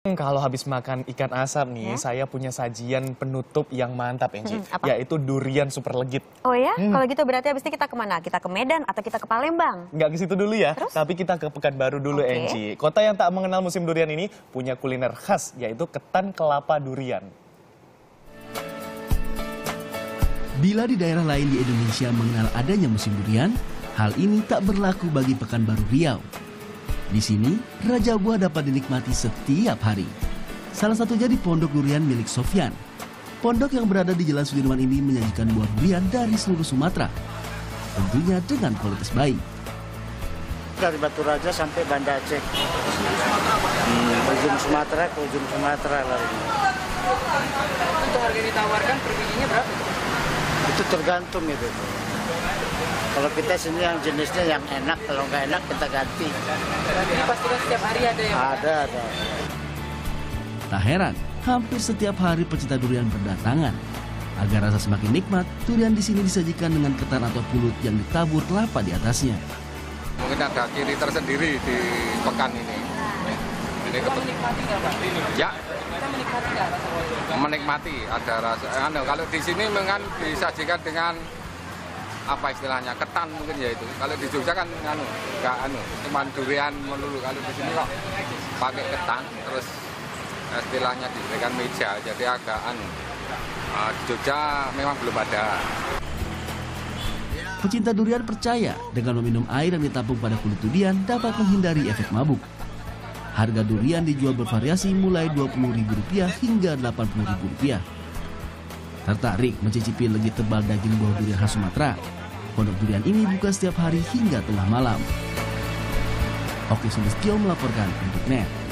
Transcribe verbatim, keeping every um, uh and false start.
Kalau habis makan ikan asap nih, Ya? saya punya sajian penutup yang mantap, Enci. Hmm, apa? Yaitu durian super legit. Oh ya? Hmm. Kalau gitu berarti habis ini kita kemana? Kita ke Medan atau kita ke Palembang? Nggak ke situ dulu ya, Terus? tapi kita ke Pekanbaru dulu, Oke. Enci. Kota yang tak mengenal musim durian ini punya kuliner khas, yaitu ketan kelapa durian. Bila di daerah lain di Indonesia mengenal adanya musim durian, hal ini tak berlaku bagi Pekanbaru Riau. Di sini, Raja Buah dapat dinikmati setiap hari. Salah satunya di Pondok Durian milik Sofyan. Pondok yang berada di Jalan Sudirman ini menyajikan buah durian dari seluruh Sumatera. Tentunya dengan kualitas baik. Dari Batu Raja sampai Banda Aceh. Hmm, ujung Sumatera ke ujung Sumatera lari. Untuk harga ditawarkan per bijinya berapa? Itu tergantung itu. Kalau kita sini yang jenisnya yang enak, kalau nggak enak kita ganti. Ini pastikan setiap hari ada ya? Ada, ada. Tak heran, hampir setiap hari pecinta durian berdatangan. Agar rasa semakin nikmat, durian di sini disajikan dengan ketan atau pulut yang ditabur kelapa di atasnya. Mungkin ada ciri tersendiri di pekan ini. Ini Kita menikmati nggak Pak? Ya, Kita menikmati nggak rasa durian? menikmati ada rasa. Anu, kalau di sini memang disajikan dengan apa istilahnya, ketan mungkin ya itu. Kalau di Jogja kan anu, nggak anu, cuma durian melulu. Kalau di sini kok pakai ketan, terus istilahnya diberikan meja, jadi agak anu. Uh, di Jogja memang belum ada. Pecinta durian percaya dengan meminum air yang ditampung pada kulit durian dapat menghindari efek mabuk. Harga durian dijual bervariasi mulai dua puluh ribu rupiah hingga delapan puluh ribu rupiah. Tertarik mencicipi legit tebal daging buah durian khas Sumatera? Pondok durian ini buka setiap hari hingga tengah malam. Oke, Sulistyo melaporkan untuk Net.